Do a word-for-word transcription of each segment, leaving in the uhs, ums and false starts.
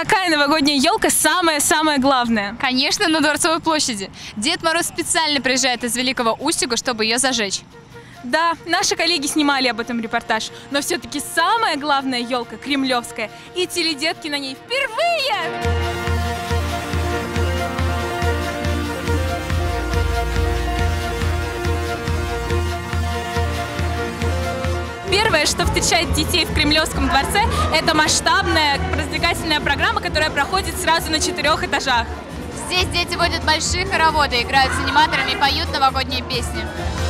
какая новогодняя елка самая-самая главная? Конечно, на Дворцовой площади. Дед Мороз специально приезжает из Великого Устюга, чтобы ее зажечь. Да, наши коллеги снимали об этом репортаж, но все-таки самая главная елка кремлевская, и теледетки на ней впервые! Первое, что встречает детей в Кремлевском дворце, это масштабная развлекательная программа, которая проходит сразу на четырех этажах. Здесь дети водят большие хороводы, играют с аниматорами и поют новогодние песни.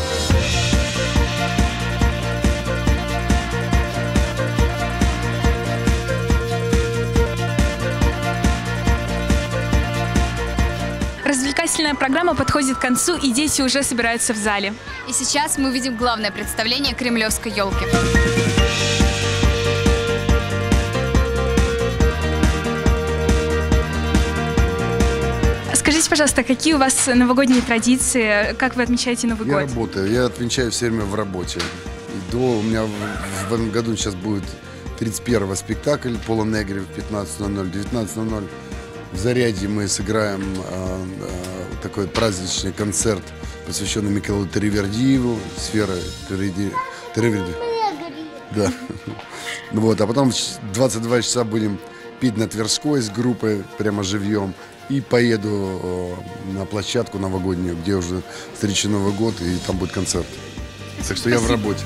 Развлекательная программа подходит к концу, и дети уже собираются в зале. И сейчас мы увидим главное представление кремлевской елки. Скажите, пожалуйста, какие у вас новогодние традиции? Как вы отмечаете Новый я год? Я работаю, я отвечаю все время в работе. И до, у меня в, в этом году сейчас будет тридцать первый спектакль Пола Негри в пятнадцать ноль ноль, девятнадцать ноль ноль. В Зарядье мы сыграем э, э, такой праздничный концерт, посвященный Микелу Таривердиеву, сфера Тариверди. Да. Вот, а потом в двадцать два часа будем пить на Тверской с группой, прямо живьем. И поеду э, на площадку новогоднюю, где уже встречу Новый год, и там будет концерт. Так что я в работе.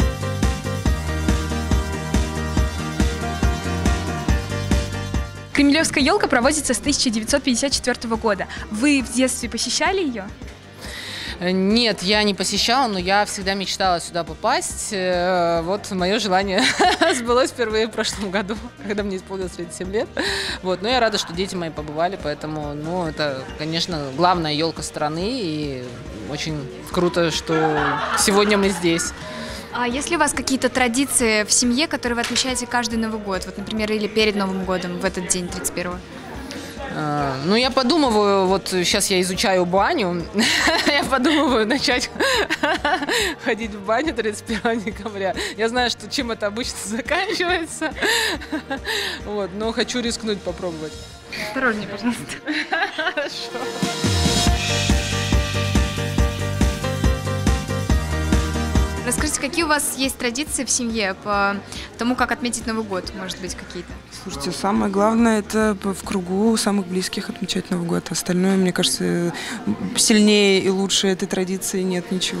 Кремлевская елка проводится с тысяча девятьсот пятьдесят четвёртого года. Вы в детстве посещали ее? Нет, я не посещала, но я всегда мечтала сюда попасть. Вот мое желание сбылось впервые в прошлом году, когда мне исполнилось тридцать семь лет. Вот, но я рада, что дети мои побывали, поэтому, ну, это, конечно, главная елка страны, и очень круто, что сегодня мы здесь. А есть ли у вас какие-то традиции в семье, которые вы отмечаете каждый Новый год? Вот, например, или перед Новым годом, в этот день, тридцать первого? Ну, я подумываю, вот сейчас я изучаю баню, я подумываю начать ходить в баню тридцать первого декабря. Я знаю, что чем это обычно заканчивается, вот, но хочу рискнуть, попробовать. Осторожнее, пожалуйста. Хорошо. Расскажите, какие у вас есть традиции в семье по тому, как отметить Новый год, может быть, какие-то? Слушайте, самое главное – это в кругу самых близких отмечать Новый год. Остальное, мне кажется, сильнее и лучше этой традиции нет ничего.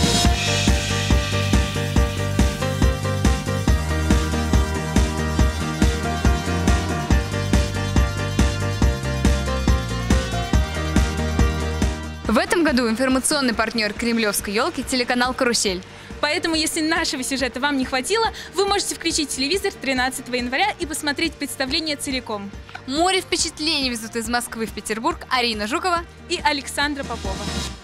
В этом году информационный партнер кремлевской елки – телеканал «Карусель». Поэтому, если нашего сюжета вам не хватило, вы можете включить телевизор тринадцатого января и посмотреть представление целиком. Море впечатлений везут из Москвы в Петербург Арина Жукова и Александра Попова.